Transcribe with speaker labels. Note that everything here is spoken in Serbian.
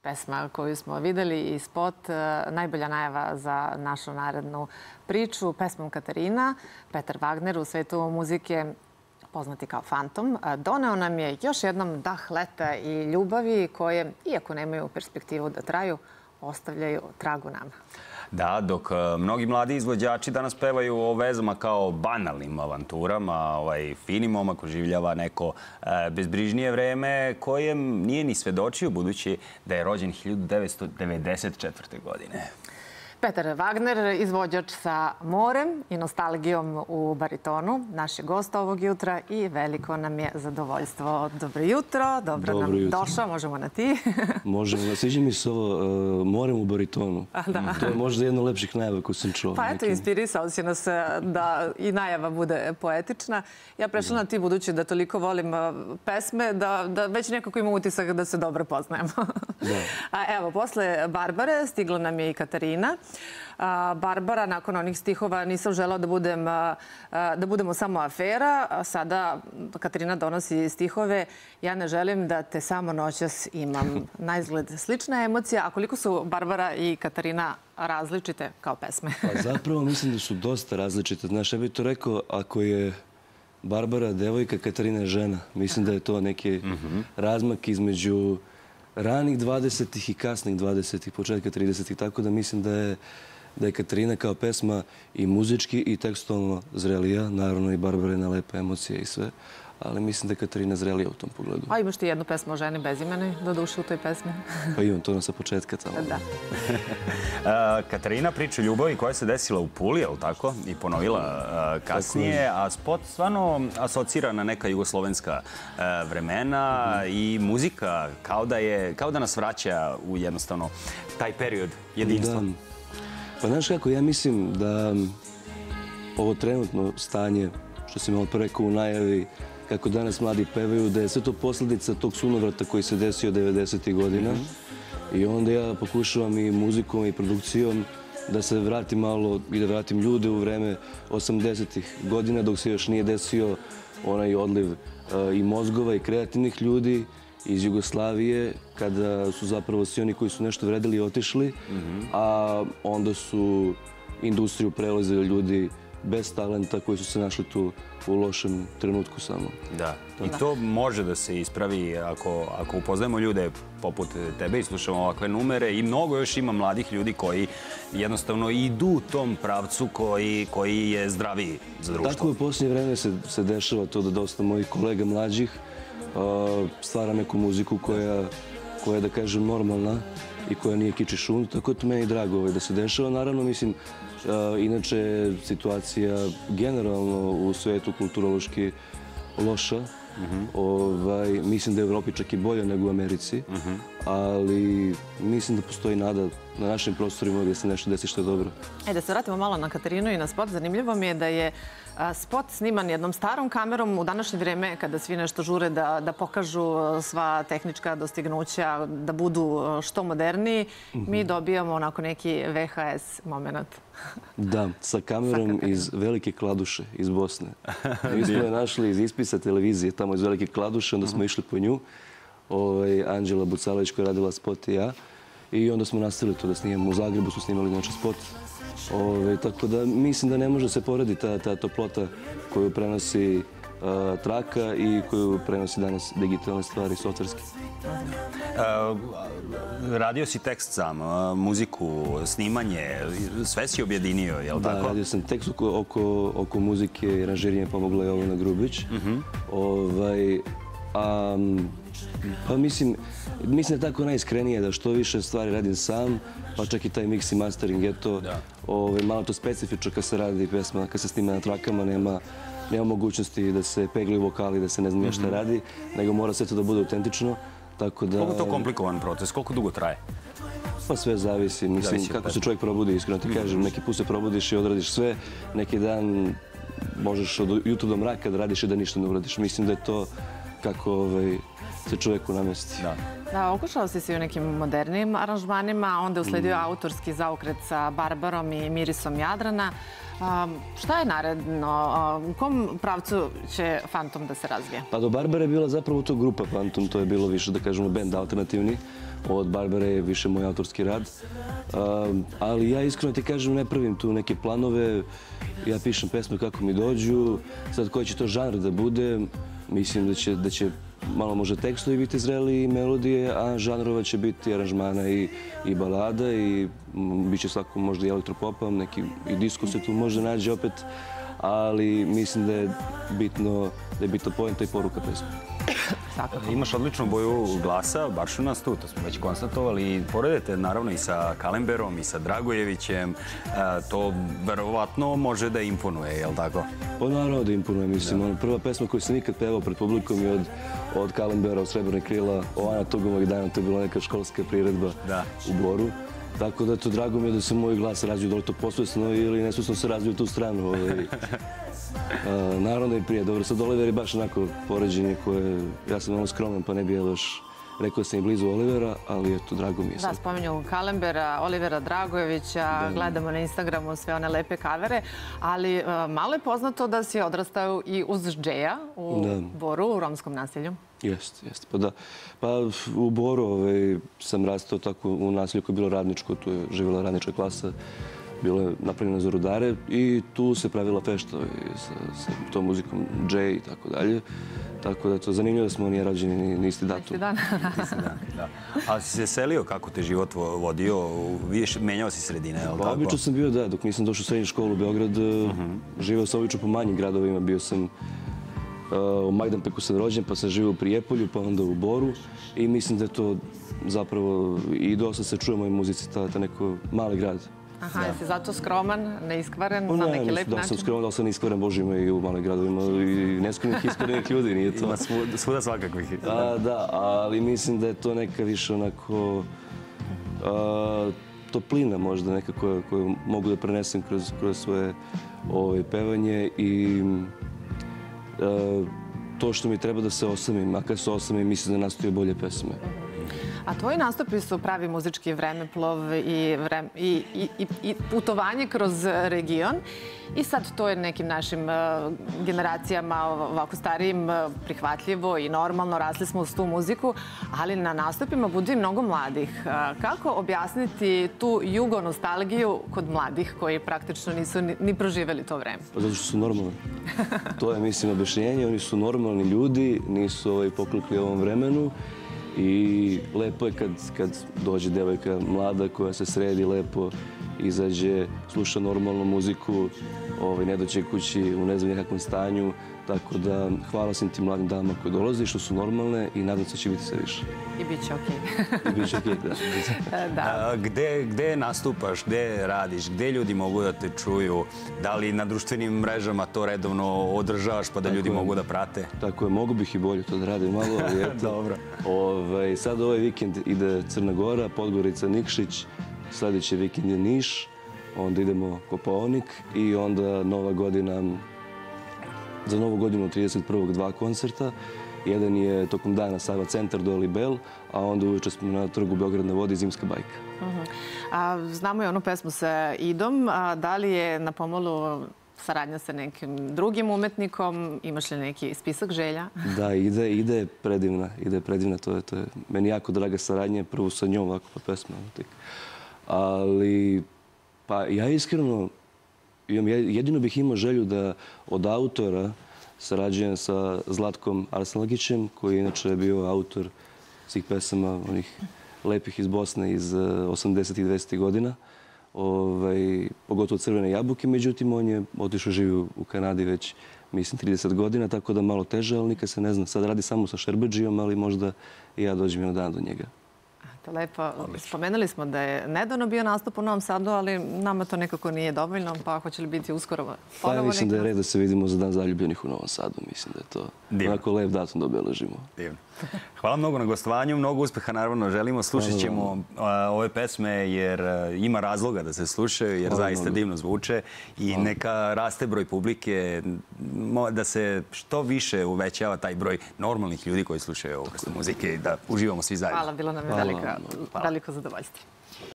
Speaker 1: pesma koju smo videli i spot, najbolja najava za našu narednu priču, pesmom Katarina. Petar Wagner u svetu muzike, poznati kao Fantom, doneo nam je još jednom dah leta i ljubavi koje, iako nemaju perspektivu da traju, ostavljaju tragu nama.
Speaker 2: Da, dok mnogi mladi izvođači danas pevaju o vezama kao banalnim avanturama, fini momak oživljava neko bezbrižnije vreme kojem nije ni svedočio, budući da je rođen 1994. godine.
Speaker 1: Petar Wagner, izvođač sa morem i nostalgijom u baritonu, naš je gost ovog jutra i veliko nam je zadovoljstvo. Dobro jutro, dobro nam došao, možemo na ti.
Speaker 3: Možemo, sviđa mi se ovo morem u baritonu. To je možda jedno lepših najava koju sam čuo.
Speaker 1: Pa eto, inspirisao si nas da i najava bude poetična. Ja prešla na ti, budući da toliko volim pesme, da već nekako imam utisak da se dobro poznajemo. A evo, posle Barbare stigla nam je i Katarina. Barbara, nakon onih stihova nisam želao da budemo samo afera, a sada Katarina donosi stihove ja ne želim da te samo noćas imam. Naizgled slična emocija, a koliko su Barbara i Katarina različite kao pesme?
Speaker 3: Pa zapravo mislim da su dosta različite. Znaš, ja bih to rekao, ako je Barbara devojka, Katarina je žena. Mislim da je to neki razmak između ranih 20-ih i kasnih 20-ih, početka 30-ih, tako da mislim da je Katarina kao pesma i muzički i tekstualno zrelija, naravno i Barbara je na lepe emocije i sve, ali mislim da je Katarina zrelija u tom pogledu.
Speaker 1: A imaš ti jednu pesmu o ženi bez imena, do duše u toj pesmi?
Speaker 3: Pa imam, to nam sa početka tamo.
Speaker 1: Da.
Speaker 2: Katarina priča ljubavi koja se desila u Puli, je li tako? I ponovila kasnije, a spot stvarno asocira na neka jugoslovenska vremena i muzika kao da nas vraća u jednostavno taj period jedinstva.
Speaker 3: Pa znaš kako, ja mislim da ovo trenutno stanje, što si malo rekao u najavi, kako danas mladi pevaju, da je sve to posljedica tog sunovrata koji se desio 90. godina. I onda ja pokušavam i muzikom i produkcijom da se vratim malo i da vratim ljude u vreme 80. godina, dok se još nije desio onaj odliv i mozgova i kreativnih ljudi iz Jugoslavije, kada su zapravo svi oni koji su nešto vredili otišli, a onda su industriju prelazili ljudi bez talenta koji su se našli tu u lošem trenutku samo.
Speaker 2: Da, i to može da se ispravi ako upoznajemo ljude poput tebe i slušamo ovakve numere i mnogo još ima mladih ljudi koji jednostavno idu u tom pravcu koji je zdraviji za društvo.
Speaker 3: Tako u posljednje vreme se dešava to da dosta mojih kolega mlađih stvara neku muziku koja je, da kažem, normalna i koja nije kič i šund, tako je to meni drago da se dešava. Naravno, mislim, inače situacija generalno u svetu kulturološki loša. Mislim da je u Evropi čak i bolja nego u Americi, ali mislim da postoji nada na našim prostorima da se nešto desi što je dobro.
Speaker 1: Da se vratimo malo na Katarinu i na spot. Zanimljivo mi je da je spot sniman jednom starom kamerom u današnje vrijeme kada svi nešto žure da pokažu sva tehnička dostignuća, da budu što moderniji. Mi dobijamo onako neki VHS moment.
Speaker 3: Da, sa kamerom iz Velike Kladuše, iz Bosne. Mi smo je našli iz ispisa televizije, tamo iz Velike Kladuše, onda smo išli po nju. Anđela Bucalović koja je radila spot i ja. I onda smo nastavili to da snimamo. U Zagrebu smo snimali znači spot. Tako da mislim da ne može se porediti ta toplota koju prenosi traka i koju prenosi danas digitalne stvari, softverske.
Speaker 2: Radio si tekst sam, muziku, snimanje, sve si objedinio, je li tako?
Speaker 3: Da, radio sam tekst oko muzike i aranžiranje pomogla je Jovana Grubić. Pa mislim da je tako najiskrenije da što više stvari radim sam, pa čak i taj mix i mastering je to malo to specifično kad se radi pesma, kad se snima na trakama, nema mogućnosti da se peglaju vokali, da se ne znam šta radi, nego mora sve to da bude autentično.
Speaker 2: Koliko je to komplikovan proces? Koliko dugo traje?
Speaker 3: Pa sve zavisi. Mislim, kako se čovjek probudi, iskreno ti kažem. Neki put se probudiš i odradiš sve. Neki dan možeš od jutra do mraka da radiš i da ništa ne uradiš. Mislim da je to kako se čoveku namesti.
Speaker 1: Da, okušao si se u nekim modernijim aranžmanima, onda je usledio autorski zaokret sa Barbarom i Mirisom Jadrana. Šta je naredno? U kom pravcu će Fantom da se razvije?
Speaker 3: Pa do Barbara je bila zapravo to grupa Fantom, to je bilo više, da kažemo, band alternativni. Od Barbara je više moj autorski rad. Ali ja iskreno ti kažem, ne pravim tu neke planove. Ja pišem pesme kako mi dođu. Sad koji će to žanr da bude, mislim da će malo možda tekstovi biti zreli i melodije, a žanrova će biti aranžmana i balada i bit će svako možda i elektropopa, neki i disko se tu možda nađe opet, ali mislim da je bitno poenta i poruka pesme.
Speaker 2: Imaš odličnu boju glasa, baršunastu, to smo već konstatovali, i poredete naravno i sa Kalemberom i sa Dragojevićem. To verovatno može da imponuje, je li tako?
Speaker 3: Pa naravno da imponuje, mislim. Prva pesma koju sam ikad pevao pred publikom je od Kalembera, od Srebrne krila, o Ana Tugovog dana, to je bila neka školska priredba u Boru. Tako da to drago mi je da se moj glas razvio, da li to posvesno ili nesvesno se razvio u tu stranu. Naravno da je prije. Dobro, sad Oliver je baš onako poređenje koje... Ja sam malo skroman, pa ne bi ja baš rekao da sam i blizu Olivera, ali eto, drago mi je sad.
Speaker 1: Da, spominju Kalembera, Olivera Dragojevića, gledamo na Instagramu sve one lepe kavere, ali malo je poznato da si odrastao i uz Džeja u Boru, u romskom naselju.
Speaker 3: Jeste. Pa da. Pa u Boru sam rastao tako u naselju koje je bilo radničko, tu je živjela radnička klasa. Bilo je napravljeno za rudare i tu se pravila fešta sa tom muzikom Džej i tako dalje. Tako da je to zanimljivo da smo nije rađeni ni isti datum.
Speaker 1: Isti dan.
Speaker 2: A si se selio, kako te život vodio? Menjao si sredine, je li tako?
Speaker 3: Obično sam bio, da, dok nisam došao u srednju školu u Beograd. Živeo sam obično po manjim gradovima. Bio sam u Majdanpeku sam rođen, pa sam živio u Prijepolju, pa onda u Boru. I mislim da je to zapravo i dosta se čuje u mojoj muzici, ta neko mali grad.
Speaker 1: Aha, jesi zato skroman, neiskvaren, na neki lep način?
Speaker 3: Da sam skroman, da sam neiskvaren, Bože, ima i u malim gradovima i neskrenih iskrenih ljudi, nije to.
Speaker 2: Ima svuda svakakvih.
Speaker 3: Da, ali mislim da je to neka više onako toplina možda neka koju mogu da prenesem kroz svoje pevanje i to što mi treba da se osamim, a kad se osamim mislim da nastaju bolje pesme.
Speaker 1: A tvoji nastupi su pravi muzički vremeplov i putovanje kroz region. I sad to je nekim našim generacijama, ovako starijim, prihvatljivo i normalno. Rasli smo uz tu muziku, ali na nastupima bude i mnogo mladih. Kako objasniti tu jugo-nostalgiju kod mladih koji praktično nisu ni proživeli to vreme?
Speaker 3: Zato što su normalni. To je, mislim, objašnjenje. Oni su normalni ljudi, nisu poklekli ovom vremenu. I lepo je kad dođe devojka mlada koja se sredi lepo, izađe, sluša normalnu muziku, ne dođe kući u ne znam nekakvom stanju. Tako da hvala svim tim mladim damama koje dolaze, što su normalne i nadam se da će biti sve više.
Speaker 1: I bit će okej.
Speaker 3: I bit će okej,
Speaker 2: da. Gde nastupaš, gde radiš, gde ljudi mogu da te čuju? Da li na društvenim mrežama to redovno održavaš pa da ljudi mogu da prate?
Speaker 3: Tako je, mogu bih i bolje to da radim malo, ali eto.
Speaker 2: Dobro.
Speaker 3: Sad ovaj vikend ide Crna Gora, Podgorica, Nikšić, sljedeći vikend je Niš, onda idemo Kopaonik i onda Nova godina. Za Novu godinu 31. 2 koncerta. Jedan je tokom dana Sava centar do Libel, a onda uveče smo na trgu Beograd na vodi Zimska bajka.
Speaker 1: Znamo i onu pesmu sa Idom. Da li je na pomolu saradnja sa nekim drugim umetnikom? Imaš li neki spisak želja?
Speaker 3: Da, ide predivna. To je meni jako draga saradnja. Prvo sa njom ovako pa pesma. Ali, pa ja iskreno jedino bih imao želju da od autora sarađujem sa Zlatkom Arsenalagićem, koji je inače bio autor svih pesama onih lepih iz Bosne iz 80. i 200. godina, pogotovo Crvene jabuke. Međutim, on je otišao živi u Kanadi već, mislim, 30 godina, tako da malo teže, ali nikad se ne zna. Sad radi samo sa Šerbadžijom, ali možda i ja dođem jedan dan do njega.
Speaker 1: To lepo. Spomenuli smo da je nedavno bio nastup u Novom Sadu, ali nama to nekako nije dovoljno, pa hoće li biti uskoro ponovo neki?
Speaker 3: Pa ja mislim da je red da se vidimo za Dan zaljubljenih u Novom Sadu. Mislim da je to onako lep datum da obeležimo.
Speaker 2: Divno. Hvala mnogo na gostovanju, mnogo uspeha naravno želimo. Slušat ćemo ove pesme jer ima razloga da se slušaju, jer zaista divno zvuče i neka raste broj publike, da se što više uvećava taj broj normalnih ljudi koji slušaju ovu vrstu muzike i da uživamo svi zajedno.
Speaker 1: Hvala, bilo nam je veliko zadovoljstvo.